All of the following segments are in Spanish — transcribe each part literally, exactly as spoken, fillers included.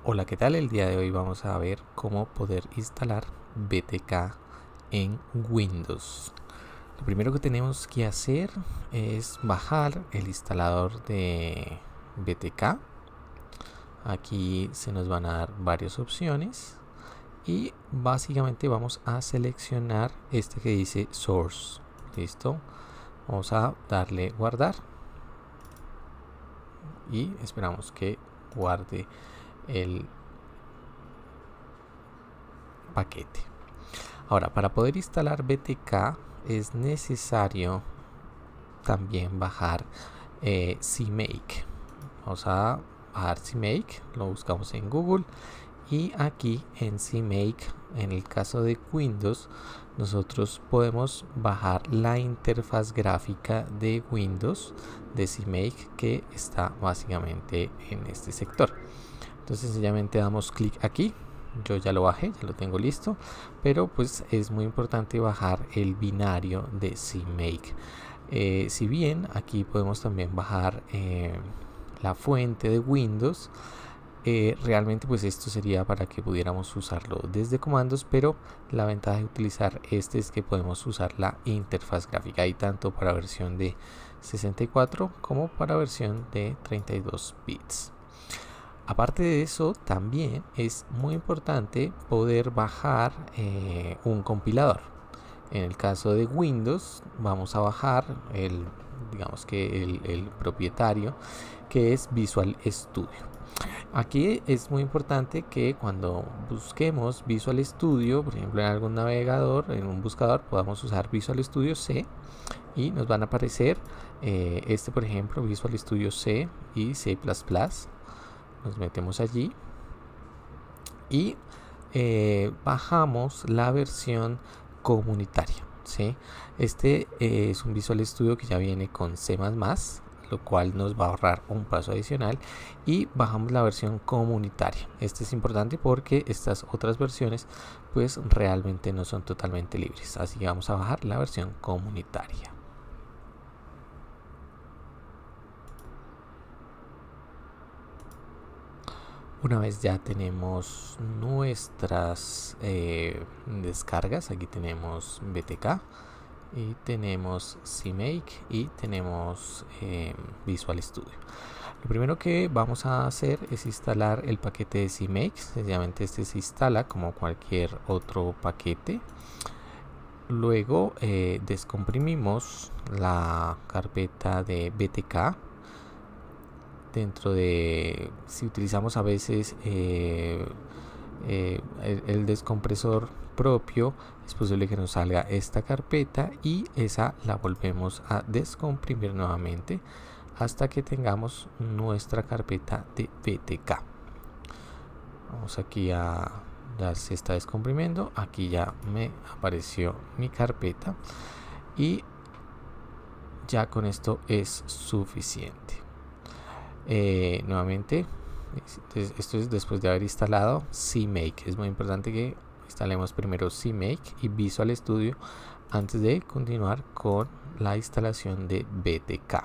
Hola, ¿qué tal? El día de hoy vamos a ver cómo poder instalar B T K en Windows. Lo primero que tenemos que hacer es bajar el instalador de B T K. Aquí se nos van a dar varias opciones y básicamente vamos a seleccionar este que dice Source. Listo. Vamos a darle guardar y esperamos que guarde el paquete. Ahora, para poder instalar B T K es necesario también bajar eh, CMake. Vamos a bajar CMake, lo buscamos en Google y aquí en CMake, en el caso de Windows, nosotros podemos bajar la interfaz gráfica de Windows de CMake, que está básicamente en este sector. Entonces sencillamente damos clic aquí. Yo ya lo bajé, ya lo tengo listo, pero pues es muy importante bajar el binario de CMake. Eh, si bien aquí podemos también bajar eh, la fuente de Windows, eh, realmente pues esto sería para que pudiéramos usarlo desde comandos, pero la ventaja de utilizar este es que podemos usar la interfaz gráfica, y tanto para versión de sesenta y cuatro como para versión de treinta y dos bits. Aparte de eso, también es muy importante poder bajar eh, un compilador. En el caso de Windows, vamos a bajar el, digamos que el, el propietario, que es Visual Studio. Aquí es muy importante que cuando busquemos Visual Studio, por ejemplo en algún navegador, en un buscador, podamos usar Visual Studio C y nos van a aparecer eh, este, por ejemplo, Visual Studio C y C plus plus. Nos metemos allí y eh, bajamos la versión comunitaria, ¿sí? Este eh, es un Visual Studio que ya viene con C más más, lo cual nos va a ahorrar un paso adicional, y bajamos la versión comunitaria. Este es importante porque estas otras versiones pues realmente no son totalmente libres, así que vamos a bajar la versión comunitaria. Una vez ya tenemos nuestras eh, descargas, aquí tenemos B T K y tenemos CMake y tenemos eh, Visual Studio. Lo primero que vamos a hacer es instalar el paquete de CMake. Sencillamente este se instala como cualquier otro paquete. Luego eh, descomprimimos la carpeta de B T K. Dentro de, si utilizamos a veces eh, eh, el, el descompresor propio, es posible que nos salga esta carpeta y esa la volvemos a descomprimir nuevamente hasta que tengamos nuestra carpeta de B T K. Vamos aquí a, ya se está descomprimiendo, aquí ya me apareció mi carpeta y ya con esto es suficiente. Eh, nuevamente, esto es después de haber instalado CMake. Es muy importante que instalemos primero CMake y Visual Studio antes de continuar con la instalación de B T K.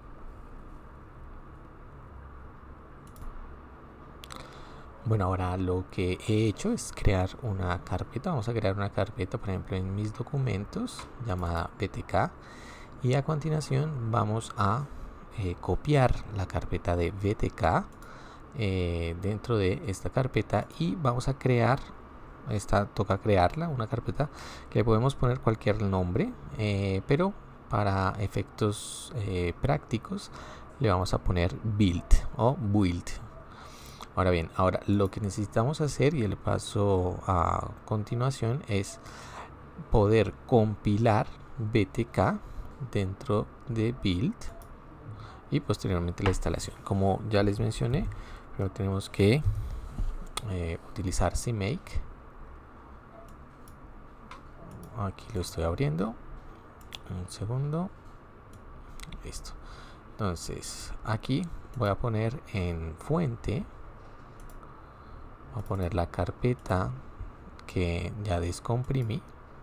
Bueno, ahora lo que he hecho es crear una carpeta. Vamos a crear una carpeta, por ejemplo, en mis documentos llamada B T K, y a continuación vamos a Eh, copiar la carpeta de B T K eh, dentro de esta carpeta, y vamos a crear esta, toca crearla, una carpeta que le podemos poner cualquier nombre, eh, pero para efectos eh, prácticos le vamos a poner build o build. Ahora bien, ahora lo que necesitamos hacer, y el paso a continuación, es poder compilar B T K dentro de build y posteriormente la instalación. Como ya les mencioné, pero tenemos que eh, utilizar CMake. Aquí lo estoy abriendo, un segundo, listo. Entonces aquí voy a poner en fuente, voy a poner la carpeta que ya descomprimí,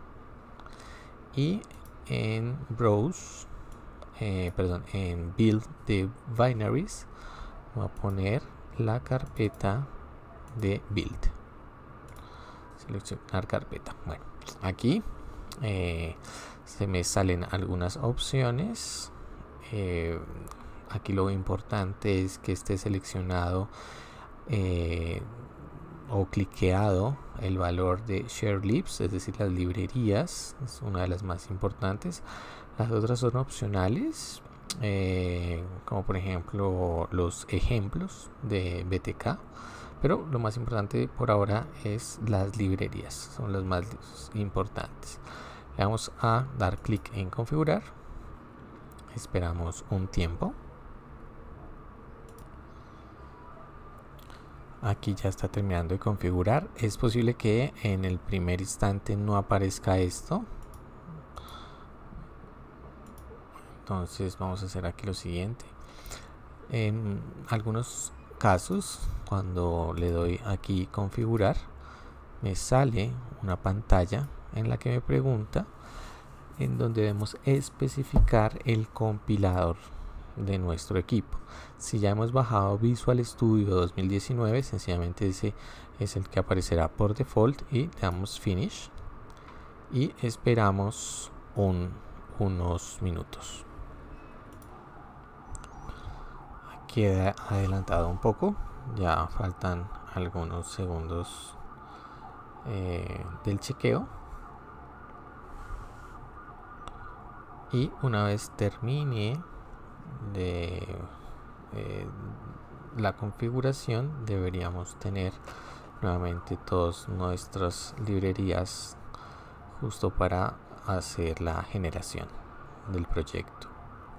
y en browse Eh, perdón, en build de binaries voy a poner la carpeta de build. Seleccionar carpeta. Bueno, aquí eh, se me salen algunas opciones. Eh, aquí lo importante es que esté seleccionado eh, o cliqueado el valor de share libs, es decir, las librerías. Es una de las más importantes. Las otras son opcionales, eh, como por ejemplo los ejemplos de B T K, pero lo más importante por ahora es las librerías, son las más importantes. Le vamos a dar clic en configurar, esperamos un tiempo. Aquí ya está terminando de configurar. Es posible que en el primer instante no aparezca esto. Entonces vamos a hacer aquí lo siguiente. En algunos casos, cuando le doy aquí configurar, me sale una pantalla en la que me pregunta, en donde debemos especificar el compilador de nuestro equipo. Si ya hemos bajado Visual Studio dos mil diecinueve, sencillamente ese es el que aparecerá por default y le damos finish y esperamos un, unos minutos. Queda adelantado un poco, ya faltan algunos segundos eh, del chequeo, y una vez termine de eh, la configuración deberíamos tener nuevamente todas nuestras librerías justo para hacer la generación del proyecto.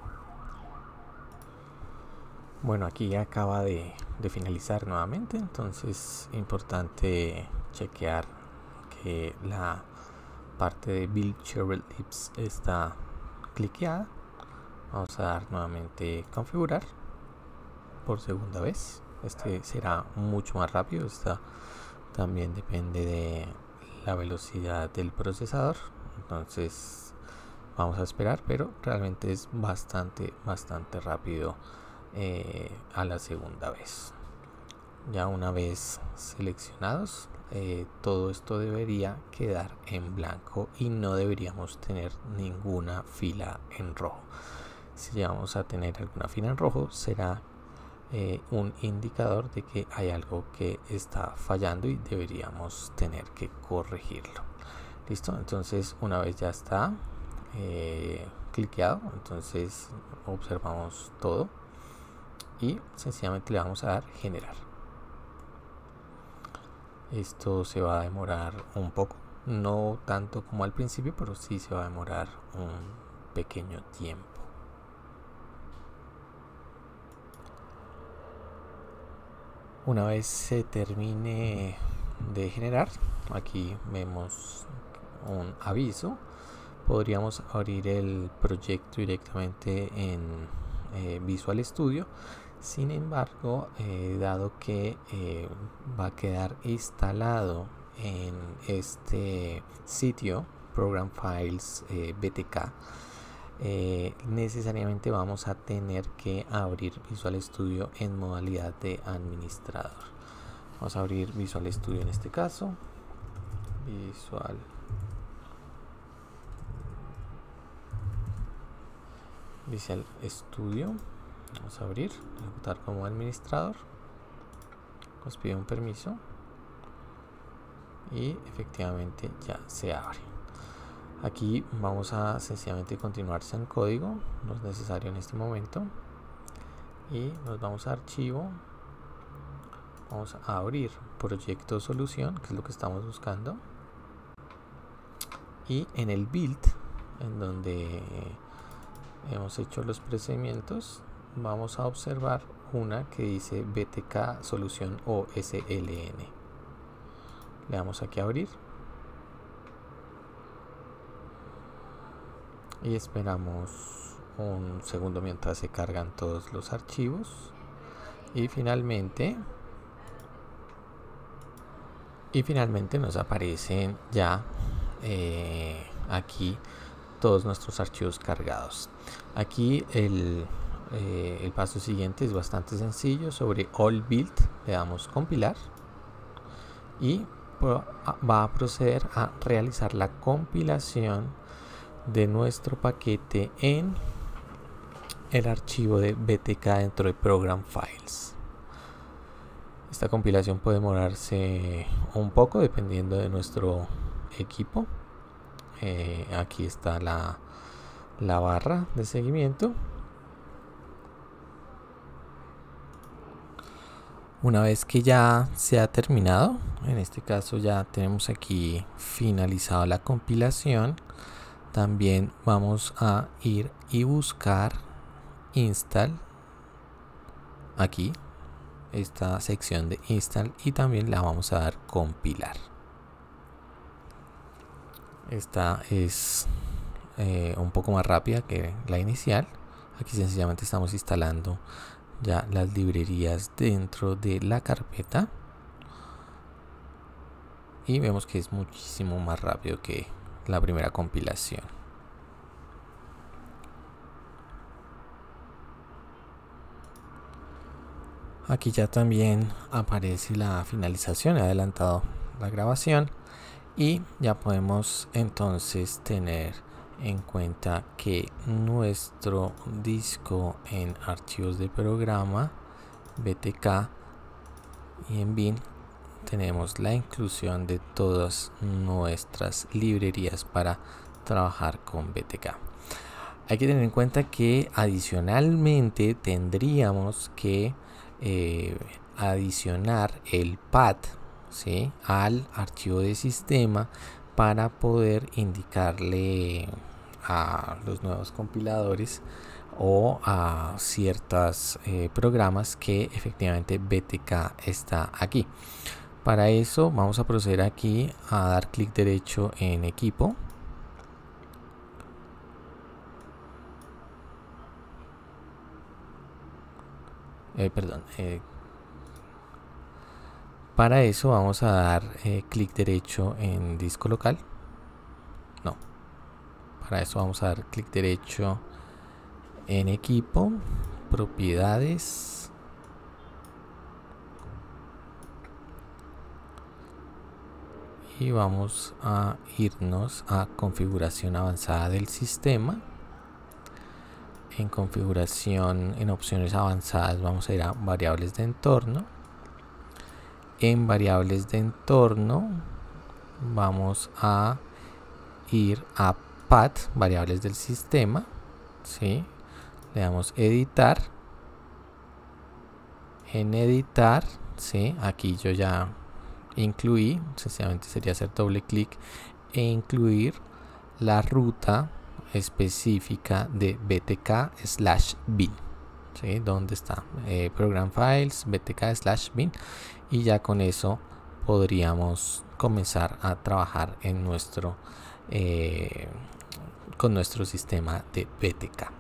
Bueno, aquí ya acaba de, de finalizar nuevamente, entonces importante chequear que la parte de Build Shared Libs está cliqueada. Vamos a dar nuevamente configurar por segunda vez. Este será mucho más rápido. Esta también depende de la velocidad del procesador, entonces vamos a esperar, pero realmente es bastante bastante rápido. Eh, a la segunda vez, ya una vez seleccionados, eh, todo esto debería quedar en blanco y no deberíamos tener ninguna fila en rojo. Si llegamos a tener alguna fila en rojo, será eh, un indicador de que hay algo que está fallando y deberíamos tener que corregirlo. Listo, entonces una vez ya está eh, cliqueado, entonces observamos todo y sencillamente le vamos a dar generar. Esto se va a demorar un poco, no tanto como al principio, pero sí se va a demorar un pequeño tiempo. Una vez se termine de generar, aquí vemos un aviso. Podríamos abrir el proyecto directamente en eh, Visual Studio. Sin embargo, eh, dado que eh, va a quedar instalado en este sitio Program Files eh, B T K, eh, necesariamente vamos a tener que abrir Visual Studio en modalidad de administrador. Vamos a abrir Visual Studio en este caso. Visual Visual Studio. Vamos a abrir, ejecutar como administrador. Nos pide un permiso y efectivamente ya se abre. Aquí vamos a sencillamente continuar sin código, no es necesario en este momento, y nos vamos a archivo. Vamos a abrir proyecto solución, que es lo que estamos buscando, y en el build, en donde hemos hecho los procedimientos, vamos a observar una que dice B T K solución O S L N. Le damos aquí a abrir y esperamos un segundo mientras se cargan todos los archivos, y finalmente y finalmente nos aparecen ya eh, aquí todos nuestros archivos cargados. Aquí el Eh, el paso siguiente es bastante sencillo. Sobre All Build le damos compilar y va a proceder a realizar la compilación de nuestro paquete en el archivo de B T K dentro de Program Files. Esta compilación puede demorarse un poco dependiendo de nuestro equipo. Eh, aquí está la, la barra de seguimiento. Una vez que ya se ha terminado, en este caso ya tenemos aquí finalizado la compilación, también vamos a ir y buscar install aquí, esta sección de install, y también la vamos a dar compilar. Esta es eh, un poco más rápida que la inicial. Aquí sencillamente estamos instalando ya las librerías dentro de la carpeta y vemos que es muchísimo más rápido que la primera compilación. Aquí ya también aparece la finalización, he adelantado la grabación y ya podemos entonces tener en cuenta que nuestro disco en archivos de programa B T K y en bin tenemos la inclusión de todas nuestras librerías para trabajar con B T K. Hay que tener en cuenta que adicionalmente tendríamos que eh, adicionar el path, ¿sí?, al archivo de sistema para poder indicarle a los nuevos compiladores o a ciertos eh, programas que efectivamente B T K está aquí. Para eso vamos a proceder aquí a dar clic derecho en equipo. Eh, perdón. Eh, para eso vamos a dar eh, clic derecho en disco local. No. Para eso vamos a dar clic derecho en equipo, propiedades, y vamos a irnos a configuración avanzada del sistema. En configuración, en opciones avanzadas, vamos a ir a variables de entorno. En variables de entorno vamos a ir a path, variables del sistema, ¿sí? Le damos editar. En editar, ¿sí?, aquí yo ya incluí, sencillamente sería hacer doble clic e incluir la ruta específica de B T K slash bin, ¿sí?, donde está eh, program files B T K slash bin, y ya con eso podríamos comenzar a trabajar en nuestro eh, con nuestro sistema de B T K.